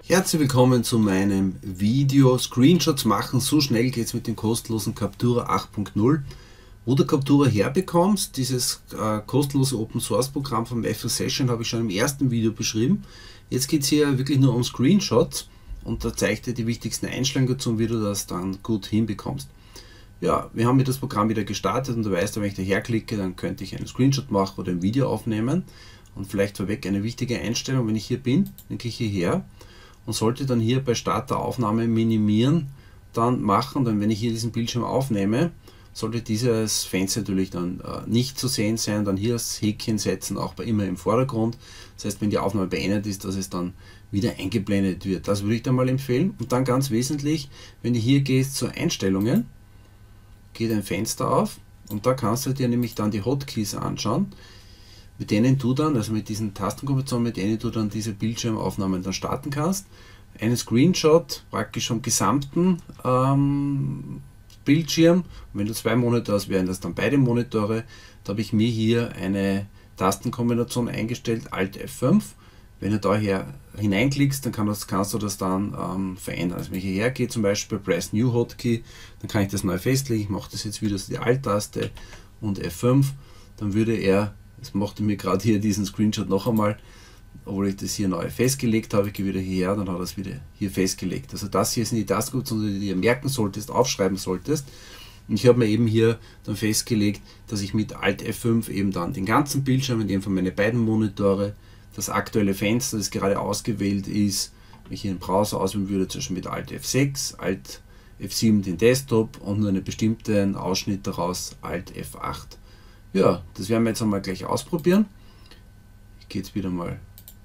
Herzlich willkommen zu meinem Video Screenshots machen. So schnell geht es mit dem kostenlosen Captura 8.0. Wo du Captura herbekommst, dieses kostenlose Open Source Programm vom FL Session habe ich schon im ersten Video beschrieben. Jetzt geht es hier wirklich nur um Screenshots und da zeige ich dir die wichtigsten Einstellungen dazu, wie du das dann gut hinbekommst. Ja, wir haben hier das Programm wieder gestartet und du weißt, wenn ich da herklicke, dann könnte ich einen Screenshot machen oder ein Video aufnehmen. Und vielleicht vorweg eine wichtige Einstellung, wenn ich hier bin, dann klicke ich hierher und sollte dann hier bei Start der Aufnahme minimieren dann machen, dann wenn ich hier diesen Bildschirm aufnehme, sollte dieses Fenster natürlich dann nicht zu sehen sein, dann hier das Häkchen setzen, auch bei immer im Vordergrund. Das heißt, wenn die Aufnahme beendet ist, dass es dann wieder eingeblendet wird. Das würde ich dann mal empfehlen. Und dann ganz wesentlich, wenn du hier gehst zu Einstellungen, geht ein Fenster auf und da kannst du dir nämlich dann die Hotkeys anschauen, mit denen du dann, also mit diesen Tastenkombinationen, mit denen du dann diese Bildschirmaufnahmen dann starten kannst. Einen Screenshot praktisch vom gesamten Bildschirm. Und wenn du 2 Monitore hast, wären das dann beide Monitore. Da habe ich mir hier eine Tastenkombination eingestellt, Alt F5. Wenn du da hineinklickst, dann kannst du das dann verändern. Also wenn ich hierher gehe, zum Beispiel Press New Hotkey, dann kann ich das neu festlegen. Ich mache das jetzt wieder so die Alt-Taste und F5. Dann würde er, das machte mir gerade hier diesen Screenshot noch einmal, obwohl ich das hier neu festgelegt habe, ich gehe wieder hierher, dann hat er es wieder hier festgelegt. Also das hier sind die Tastenkombinationen, die du dir merken solltest, aufschreiben solltest. Und ich habe mir eben hier dann festgelegt, dass ich mit Alt F5 eben dann den ganzen Bildschirm, in dem von meine beiden Monitore, das aktuelle Fenster, das gerade ausgewählt ist, wenn ich hier den Browser auswählen würde, zum Beispiel mit Alt F6, Alt F7 den Desktop und nur einen bestimmten Ausschnitt daraus, Alt F8. Ja, das werden wir jetzt einmal gleich ausprobieren. Ich gehe jetzt wieder mal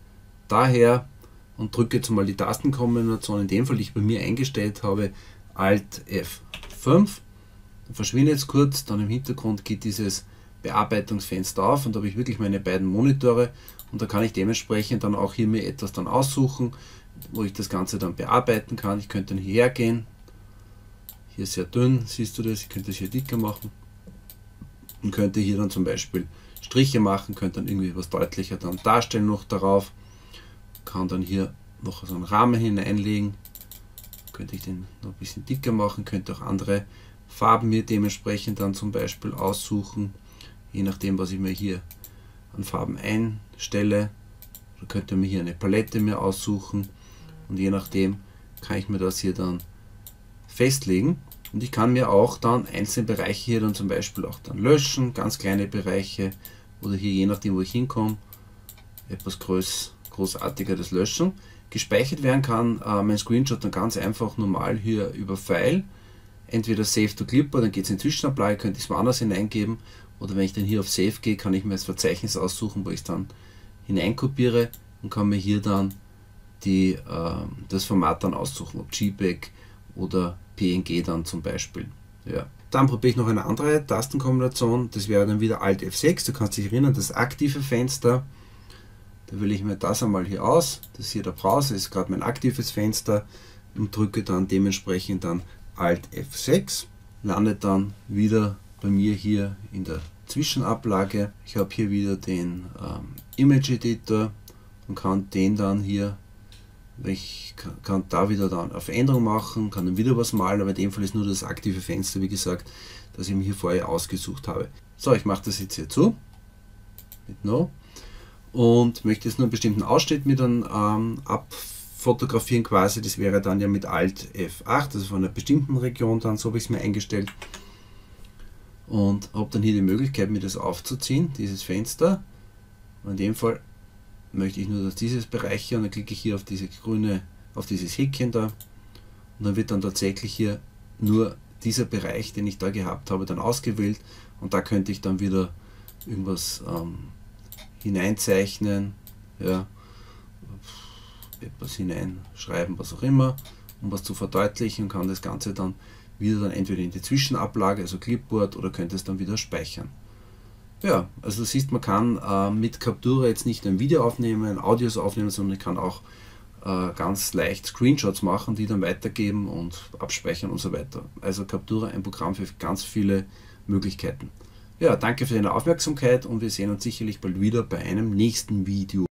daher und drücke jetzt mal die Tastenkombination, in dem Fall, die ich bei mir eingestellt habe, Alt F5. Dann verschwindet jetzt kurz, dann im Hintergrund geht dieses Bearbeitungsfenster auf und da habe ich wirklich meine beiden Monitore und da kann ich dementsprechend dann auch hier mir etwas dann aussuchen, wo ich das Ganze dann bearbeiten kann. Ich könnte dann hierher gehen, hier ist sehr dünn, siehst du das, ich könnte das hier dicker machen und könnte hier dann zum Beispiel Striche machen, könnte dann irgendwie was deutlicher dann darstellen noch darauf, kann dann hier noch so einen Rahmen hineinlegen, könnte ich den noch ein bisschen dicker machen, könnte auch andere Farben mir dementsprechend dann zum Beispiel aussuchen, je nachdem was ich mir hier an Farben einstelle, oder könnte mir hier eine Palette mir aussuchen und je nachdem kann ich mir das hier dann festlegen. Und ich kann mir auch dann einzelne Bereiche hier dann zum Beispiel auch dann löschen, ganz kleine Bereiche oder hier je nachdem wo ich hinkomme, etwas großartiger das Löschen. Gespeichert werden kann mein Screenshot dann ganz einfach normal hier über File, entweder Save to Clipboard, dann geht es in Zwischenablage, könnte ich es woanders hineingeben oder wenn ich dann hier auf Save gehe, kann ich mir das Verzeichnis aussuchen, wo ich es dann hineinkopiere und kann mir hier dann das Format dann aussuchen, ob JPEG oder PNG dann zum Beispiel. Ja. Dann probiere ich noch eine andere Tastenkombination, das wäre dann wieder Alt F6, du kannst dich erinnern, das aktive Fenster, da wähle ich mir das einmal hier aus, das ist hier der Browser, ist gerade mein aktives Fenster und drücke dann dementsprechend dann Alt F6, landet dann wieder bei mir hier in der Zwischenablage. Ich habe hier wieder den Image Editor und kann den dann hier, ich kann da wieder dann auf Änderung machen, kann dann wieder was malen, aber in dem Fall ist nur das aktive Fenster, wie gesagt, das ich mir hier vorher ausgesucht habe. So, ich mache das jetzt hier zu, mit No, und möchte jetzt nur einen bestimmten Ausschnitt mir dann abfotografieren quasi, das wäre dann ja mit Alt F8, also von einer bestimmten Region dann, so habe ich es mir eingestellt. Und habe dann hier die Möglichkeit, mir das aufzuziehen, dieses Fenster. Und in dem Fall möchte ich nur, dass dieses Bereich hier, und dann klicke ich hier auf diese grüne, auf dieses Häkchen da. Und dann wird dann tatsächlich hier nur dieser Bereich, den ich da gehabt habe, dann ausgewählt. Und da könnte ich dann wieder irgendwas hineinzeichnen, ja, etwas hineinschreiben, was auch immer, um was zu verdeutlichen und kann das Ganze dann wieder dann entweder in die Zwischenablage, also Clipboard, oder könnte es dann wieder speichern. Ja, also du siehst, man kann mit Captura jetzt nicht nur ein Video aufnehmen, Audios aufnehmen, sondern ich kann auch ganz leicht Screenshots machen, die dann weitergeben und abspeichern und so weiter. Also Captura, ein Programm für ganz viele Möglichkeiten. Ja, danke für deine Aufmerksamkeit und wir sehen uns sicherlich bald wieder bei einem nächsten Video.